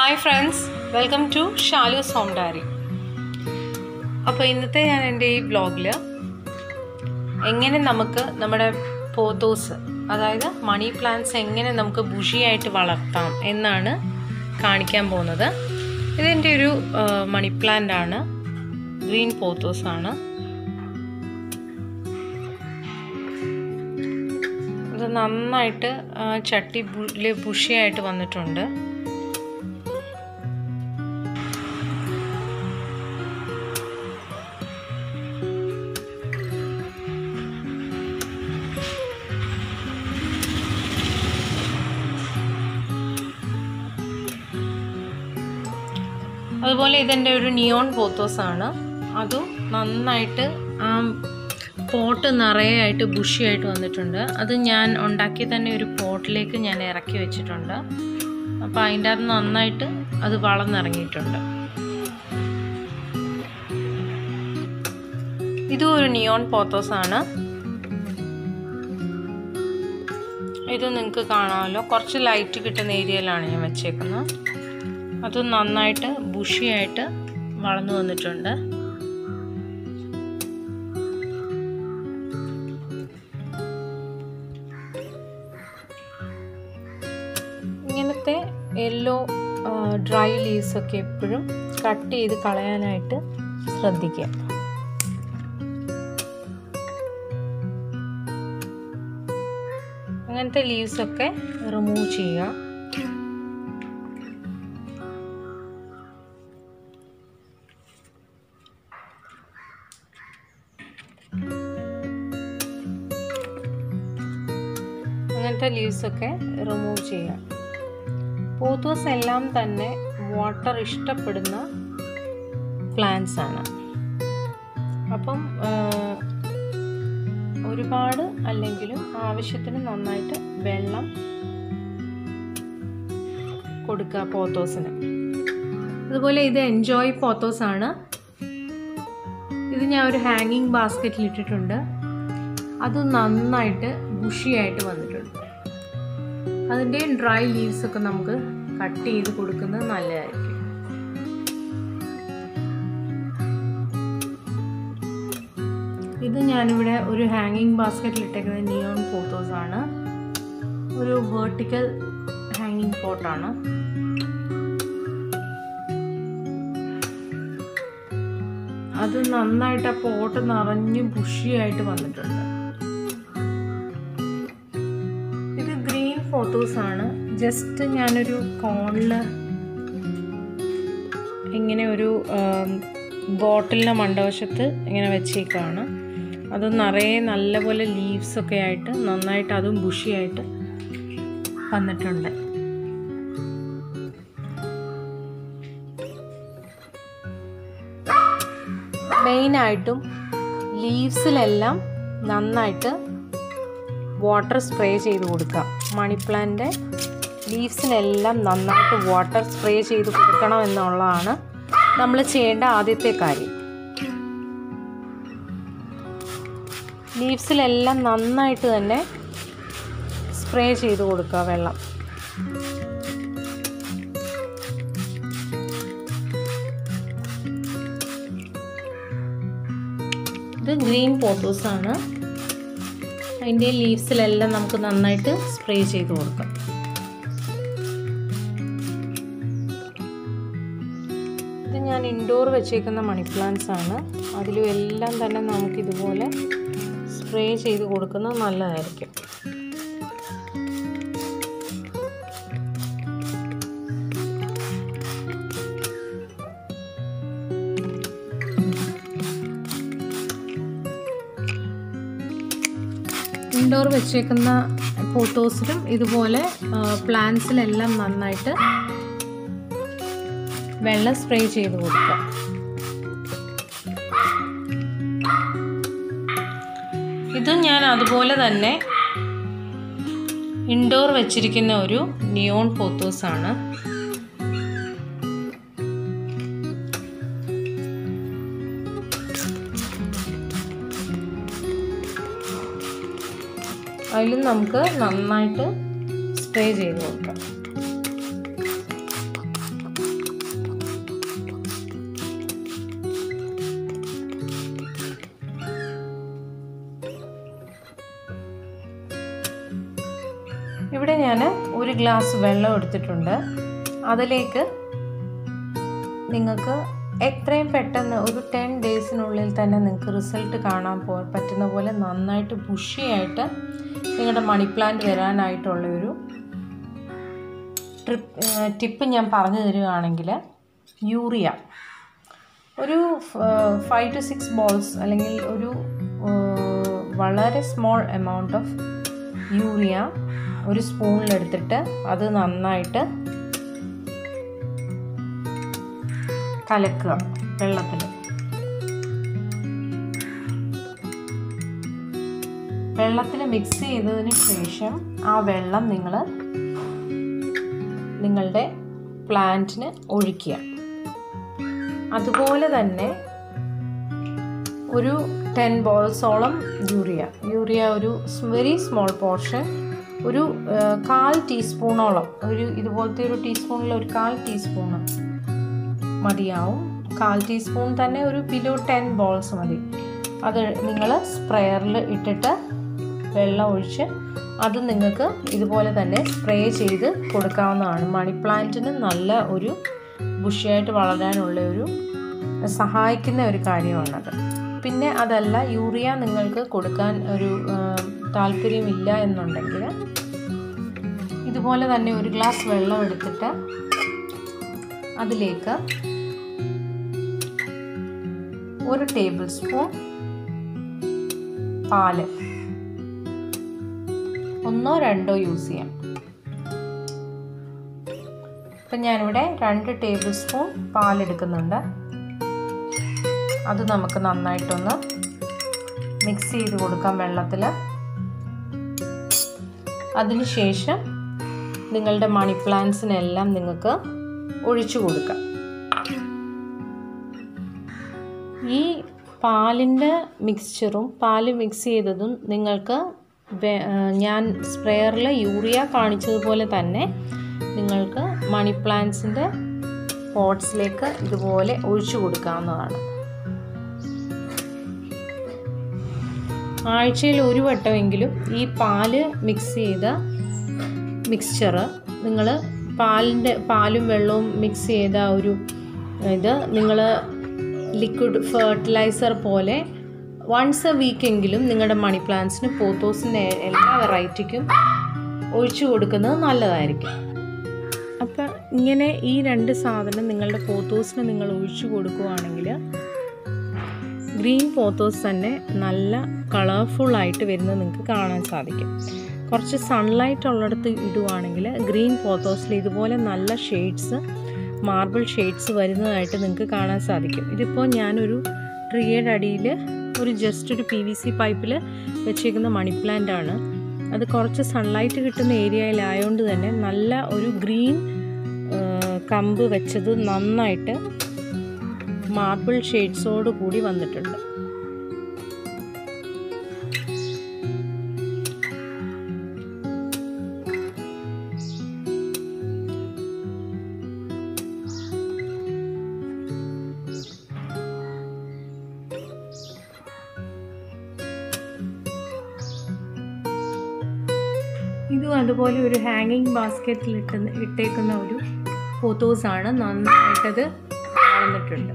Hi friends, welcome to Shalu's home diary. അപ്പോൾ ഇന്നത്തെ ഞാൻ എൻ്റെ ഈ വ്ലോഗിൽ എങ്ങനെ നമുക്ക് നമ്മുടെ പോത്തോസ്, അതായത് മണി പ്ലാന്റ്സ് എങ്ങനെ നമുക്ക് ബുഷിയായിട്ട് വളർത്താം എന്നാണ് കാണിക്കാൻ പോകുന്നത്. ഇതെൻ്റെ ഒരു മണി പ്ലാന്റ് ആണ്, ഗ്രീൻ പോത്തോസ് ആണ്. ഇത് നന്നായിട്ട് ചട്ടി ബുഷിയായിട്ട് വന്നിട്ടുണ്ട്. അതുപോലെ ഇതെൻ്റെ ഒരു നിയോൺ പോത്തോസ് ആണ്. അതും നന്നായിട്ട് ആ പോട്ട് നിറയെ ആയിട്ട് ബുഷിയായിട്ട് വന്നിട്ടുണ്ട്. അത് ഞാൻ ഉണ്ടാക്കി തന്നെ ഒരു പോട്ടിലേക്ക് ഞാൻ ഇറക്കി വെച്ചിട്ടുണ്ട്. അപ്പോൾ അതിൻ്റെ അത് നന്നായിട്ട് അത് വളർന്നിറങ്ങിയിട്ടുണ്ട്. ഇതും ഒരു നിയോൺ പോത്തോസ് ആണ്. ഇത് നിങ്ങൾക്ക് കാണാമല്ലോ, കുറച്ച് ലൈറ്റ് കിട്ടുന്ന ഏരിയയിലാണ് ഞാൻ വെച്ചേക്കുന്നത്. അത് നന്നായിട്ട് ബുഷിയായിട്ട് വളർന്നു വന്നിട്ടുണ്ട്. ഇങ്ങനത്തെ യെല്ലോ ഡ്രൈ ലീവ്സ് ഒക്കെ എപ്പോഴും കട്ട് ചെയ്ത് കളയാനായിട്ട് ശ്രദ്ധിക്കുക. അങ്ങനത്തെ ലീവ്സ് ഒക്കെ റിമൂവ് ചെയ്യുക. അങ്ങനത്തെ ലീവ്സൊക്കെ റിമൂവ് ചെയ്യാം. പോത്തോസ് എല്ലാം തന്നെ വാട്ടർ ഇഷ്ടപ്പെടുന്ന പ്ലാന്റ്സ് ആണ്. അപ്പം ഒരുപാട് അല്ലെങ്കിലും ആവശ്യത്തിന് നന്നായിട്ട് വെള്ളം കൊടുക്കുക പോത്തോസിന്. അതുപോലെ ഇത് എൻജോയ് പോത്തോസ് ആണ്. ഇത് ഞാൻ ഒരു ഹാങ്ങിങ് ബാസ്ക്കറ്റിൽ ഇട്ടിട്ടുണ്ട്. അത് നന്നായിട്ട് ബുഷിയായിട്ട് വന്നിട്ടുണ്ട്. അതിൻ്റെ ഡ്രൈ ലീവ്സൊക്കെ നമുക്ക് കട്ട് ചെയ്ത് കൊടുക്കുന്നത് നല്ലതായിരിക്കും. ഇത് ഞാനിവിടെ ഒരു ഹാങ്ങിങ് ബാസ്ക്കറ്റിൽ ഇട്ടേക്കുന്നത് നിയോൺ പോത്തോസ് ആണ്. ഒരു വെർട്ടിക്കൽ ഹാങ്ങിങ് പോട്ടാണ്. അത് നന്നായിട്ട് ആ പോട്ട് നിറഞ്ഞ് ബുഷിയായിട്ട് വന്നിട്ടുണ്ട്. പോത്തോസ് ആണ്. ജസ്റ്റ് ഞാനൊരു കോണിൽ ഇങ്ങനെ ഒരു ബോട്ടിലിൻ്റെ മണ്ടവശത്ത് ഇങ്ങനെ വെച്ചേക്കാണ്. അത് നിറയെ നല്ലപോലെ ലീവ്സൊക്കെ ആയിട്ട് നന്നായിട്ട് അതും ബുഷിയായിട്ട് വന്നിട്ടുണ്ട്. മെയിനായിട്ടും ലീവ്സിലെല്ലാം നന്നായിട്ട് വാട്ടർ സ്പ്രേ ചെയ്ത് കൊടുക്കുക. മണി പ്ലാന്റിൻ്റെ ലീവ്സിനെല്ലാം നന്നായിട്ട് വാട്ടർ സ്പ്രേ ചെയ്ത് കൊടുക്കണം എന്നുള്ളതാണ് നമ്മൾ ചെയ്യേണ്ട ആദ്യത്തെ കാര്യം. ലീവ്സിലെല്ലാം നന്നായിട്ട് തന്നെ സ്പ്രേ ചെയ്ത് കൊടുക്കുക വെള്ളം. ഇത് ഗ്രീൻ പോത്തോസ് ആണ്. അതിൻ്റെ ലീവ്സിലെല്ലാം നമുക്ക് നന്നായിട്ട് സ്പ്രേ ചെയ്ത് കൊടുക്കാം. ഇത് ഞാൻ ഇൻഡോർ വെച്ചേക്കുന്ന മണി പ്ലാന്റ്സ് ആണ്. അതിലും എല്ലാം തന്നെ നമുക്കിതുപോലെ സ്പ്രേ ചെയ്ത് കൊടുക്കുന്നത് നല്ലതായിരിക്കും. ഇൻഡോർ വെച്ചേക്കുന്ന പോത്തോസിലും ഇതുപോലെ പ്ലാന്റ്സിലെല്ലാം നന്നായിട്ട് വെള്ളം സ്പ്രേ ചെയ്ത് കൊടുക്കുക. ഇതും ഞാൻ അതുപോലെ തന്നെ ഇൻഡോർ വെച്ചിരിക്കുന്ന ഒരു നിയോൺ പോത്തോസ് ആണ്. അതിലും നമുക്ക് നന്നായിട്ട് സ്പ്രേ ചെയ്ത് കൊടുക്കാം. എന്നിട്ട് ഞാൻ ഒരു ഗ്ലാസ് വെള്ളം എടുത്തിട്ടുണ്ട്. അതിലേക്ക് നിങ്ങൾക്ക് എത്രയും പെട്ടെന്ന് ഒരു 10 ഡേയ്സിനുള്ളിൽ തന്നെ നിങ്ങൾക്ക് റിസൾട്ട് കാണാൻ പറ്റുന്ന പോലെ നന്നായിട്ട് ബുഷിയായിട്ട് നിങ്ങളുടെ മണി പ്ലാന്റ് വരാനായിട്ടുള്ളൊരു ടിപ്പ് ഞാൻ പറഞ്ഞു തരികയാണെങ്കിൽ, യൂറിയ ഒരു 5 to 6 ബോൾസ് അല്ലെങ്കിൽ ഒരു വളരെ സ്മോൾ എമൗണ്ട് ഓഫ് യൂറിയ ഒരു സ്പൂണിലെടുത്തിട്ട് അത് നന്നായിട്ട് കലക്കുക വെള്ളത്തിൽ മിക്സ് ചെയ്തതിന് ശേഷം ആ വെള്ളം നിങ്ങളുടെ പ്ലാന്റിന് ഒഴിക്കുക. അതുപോലെ തന്നെ ഒരു 10 ബോൾസോളം യൂറിയ ഒരു വെരി സ്മോൾ പോർഷൻ, ഒരു 1/4 ടീസ്പൂണോളം, ഇതുപോലത്തെ ഒരു ടീസ്പൂണിൽ ഒരു 1/4 ടീസ്പൂണ് മതിയാവും. 1/4 ടീസ്പൂൺ തന്നെ ഒരു ബിലോ 10 ബോൾസ് മതി. അത് നിങ്ങൾ സ്പ്രെയറിൽ ഇട്ടിട്ട് വെള്ളം ഒഴിച്ച് അത് നിങ്ങൾക്ക് ഇതുപോലെ തന്നെ സ്പ്രേ ചെയ്ത് കൊടുക്കാവുന്നതാണ്. മണി പ്ലാന്റിന് നല്ല ഒരു ബുഷിയായിട്ട് വളരാനുള്ള സഹായിക്കുന്ന ഒരു കാര്യമാണത്. പിന്നെ അതല്ല, യൂറിയ നിങ്ങൾക്ക് കൊടുക്കാൻ ഒരു താല്പര്യമില്ല എന്നുണ്ടെങ്കിൽ ഇതുപോലെ തന്നെ ഒരു ഗ്ലാസ് വെള്ളം എടുത്തിട്ട് അതിലേക്ക് 1 ടേബിൾ സ്പൂൺ പാല്, 1 or 2 യൂസ് ചെയ്യാം. ഇപ്പം ഞാനിവിടെ 2 ടേബിൾ സ്പൂൺ പാലെടുക്കുന്നുണ്ട്. അത് നമുക്ക് നന്നായിട്ടൊന്ന് മിക്സ് ചെയ്ത് കൊടുക്കാം വെള്ളത്തിൽ. അതിനുശേഷം നിങ്ങളുടെ മണി പ്ലാന്റ്സിനെല്ലാം നിങ്ങൾക്ക് ഒഴിച്ചു കൊടുക്കാം. ഈ പാലിൻ്റെ മിക്സ്ചറും പാല് മിക്സ് ചെയ്തതും നിങ്ങൾക്ക് ഞാൻ സ്പ്രെയറിൽ യൂറിയ കാണിച്ചതുപോലെ തന്നെ നിങ്ങൾക്ക് മണി പ്ലാന്റ്സിൻ്റെ പോട്ട്സിലേക്ക് ഇതുപോലെ ഒഴിച്ചു കൊടുക്കാവുന്നതാണ്. ആഴ്ചയിൽ 1 വട്ടമെങ്കിലും ഈ പാല് മിക്സ് ചെയ്ത മിക്സ്ചർ നിങ്ങൾ പാലും വെള്ളവും മിക്സ് ചെയ്ത ഇത് നിങ്ങൾ ലിക്വിഡ് ഫെർട്ടിലൈസർ പോലെ വൺസ് എ വീക്കെങ്കിലും നിങ്ങളുടെ മണി പ്ലാന്റ്സിന് പോത്തോസിൻ്റെ എല്ലാ വെറൈറ്റിക്കും ഒഴിച്ചു കൊടുക്കുന്നത് നല്ലതായിരിക്കും. അപ്പം ഇങ്ങനെ ഈ 2 സാധനം നിങ്ങളുടെ പോത്തോസിന് നിങ്ങൾ ഒഴിച്ചു കൊടുക്കുകയാണെങ്കിൽ ഗ്രീൻ പോത്തോസ് തന്നെ നല്ല കളർഫുള്ളായിട്ട് വരുന്നത് നിങ്ങൾക്ക് കാണാൻ സാധിക്കും. കുറച്ച് സൺലൈറ്റ് ഉള്ളിടത്ത് ഇടുവാണെങ്കിൽ ഗ്രീൻ പോത്തോസിൽ ഇതുപോലെ നല്ല ഷെയ്ഡ്സ്, മാർബിൾ ഷെയ്ഡ്സ് വരുന്നതായിട്ട് നിങ്ങൾക്ക് കാണാൻ സാധിക്കും. ഇതിപ്പോൾ ഞാനൊരു ട്രീയുടെ അടിയിൽ ജസ്റ്റ് ഒരു PVC പൈപ്പിൽ വെച്ചേക്കുന്ന മണി പ്ലാന്റ് ആണ്. അത് കുറച്ച് സൺലൈറ്റ് കിട്ടുന്ന ഏരിയയിലായതുകൊണ്ട് തന്നെ നല്ല ഒരു ഗ്രീൻ കമ്പ് വെച്ചത് നന്നായിട്ട് മാർബിൾ ഷെയ്ഡ്സോട് കൂടി വന്നിട്ടുണ്ട്. ഇതും അതുപോലെ ഒരു ഹാങ്ങിങ് ബാസ്ക്കറ്റിൽ ഇട്ടേക്കുന്ന ഒരു പോത്തോസാണ്. നന്നായിട്ടത് വളർന്നിട്ടുണ്ട്.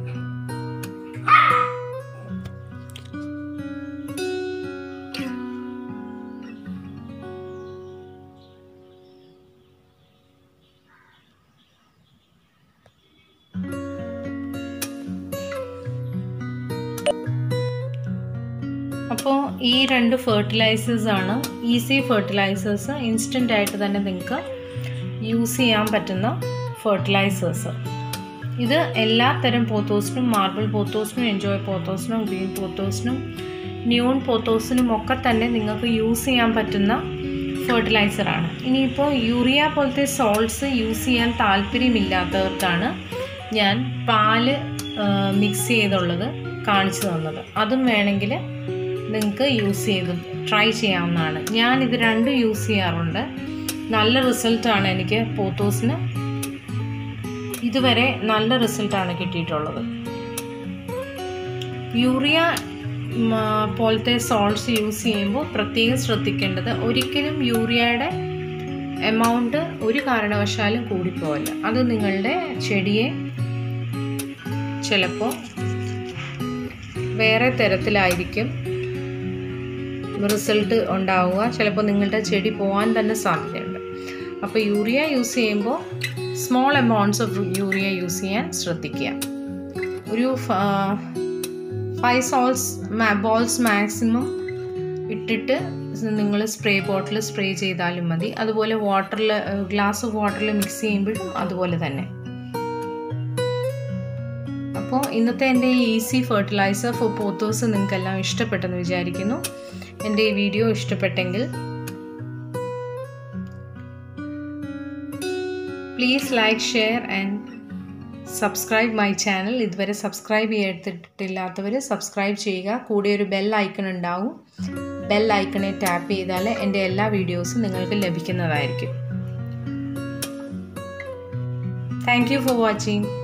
അപ്പോൾ ഈ 2 ഫെർട്ടിലൈസേഴ്സാണ് ഈസി ഫെർട്ടിലൈസേഴ്സ്, ഇൻസ്റ്റൻ്റ് ആയിട്ട് തന്നെ നിങ്ങൾക്ക് യൂസ് ചെയ്യാൻ പറ്റുന്ന ഫെർട്ടിലൈസേഴ്സ്. ഇത് എല്ലാ തരം പോത്തോസിനും, മാർബിൾ പോത്തോസിനും, എൻജോയ് പോത്തോസിനും, ഗ്രീൻ പോത്തോസിനും, ന്യൂൺ പോത്തോസിനും ഒക്കെ തന്നെ നിങ്ങൾക്ക് യൂസ് ചെയ്യാൻ പറ്റുന്ന ഫെർട്ടിലൈസറാണ്. ഇനിയിപ്പോൾ യൂറിയ പോലത്തെ സോൾട്ട്സ് യൂസ് ചെയ്യാൻ താല്പര്യമില്ലാത്തവർക്കാണ് ഞാൻ പാല് മിക്സ് ചെയ്തുള്ളത് കാണിച്ചു തന്നത്. അതും വേണമെങ്കിൽ നിങ്ങൾക്ക് യൂസ് ചെയ്ത് ട്രൈ ചെയ്യാവുന്നതാണ്. ഞാനിത് 2 യൂസ് ചെയ്യാറുണ്ട്. നല്ല റിസൾട്ടാണ് എനിക്ക് പോത്തോസിന് ഇതുവരെ നല്ല റിസൾട്ടാണ് കിട്ടിയിട്ടുള്ളത്. യൂറിയ പോലത്തെ സോൾട്ട്സ് യൂസ് ചെയ്യുമ്പോൾ പ്രത്യേകം ശ്രദ്ധിക്കേണ്ടത്, ഒരിക്കലും യൂറിയയുടെ എമൗണ്ട് ഒരു കാരണവശാലും കൂടിപ്പോവില്ല. അത് നിങ്ങളുടെ ചെടിയെ ചിലപ്പോൾ വേറെ തരത്തിലായിരിക്കും റിസൾട്ട് ഉണ്ടാവുക. ചിലപ്പോൾ നിങ്ങളുടെ ചെടി പോകാൻ തന്നെ സാധ്യതയുണ്ട്. അപ്പോൾ യൂറിയ യൂസ് ചെയ്യുമ്പോൾ small amounts of urea use ചെയ്യാൻ ശ്രദ്ധിക്കുക. ഒരു 5 ബോൾസ് മാക്സിമം ഇട്ടിട്ട് നിങ്ങൾ സ്പ്രേ ബോട്ടിൽ സ്പ്രേ ചെയ്താലും മതി. അതുപോലെ ഗ്ലാസ് ഓഫ് വാട്ടറിൽ മിക്സ് ചെയ്യുമ്പോഴും അതുപോലെ തന്നെ. അപ്പോൾ ഇന്നത്തെ എൻ്റെ ഈസി ഫെർട്ടിലൈസർ ഫോർ പോത്തോസ് നിങ്ങൾക്കെല്ലാം ഇഷ്ടപ്പെട്ടെന്ന് വിചാരിക്കുന്നു. എൻ്റെ ഈ വീഡിയോ ഇഷ്ടപ്പെട്ടെങ്കിൽ please like, share and subscribe my channel. ഇതുവരെ സബ്സ്ക്രൈബ് ചെയ്തിട്ടില്ലാത്തവർ സബ്സ്ക്രൈബ് ചെയ്യുക. കൂടെ ഒരു ബെൽ ഐക്കൺ ഉണ്ടാവും. ബെൽ ഐക്കണെ ടാപ്പ് ചെയ്താൽ എൻ്റെ എല്ലാ വീഡിയോസും നിങ്ങൾക്ക് ലഭിക്കുന്നതായിരിക്കും. Thank you for watching.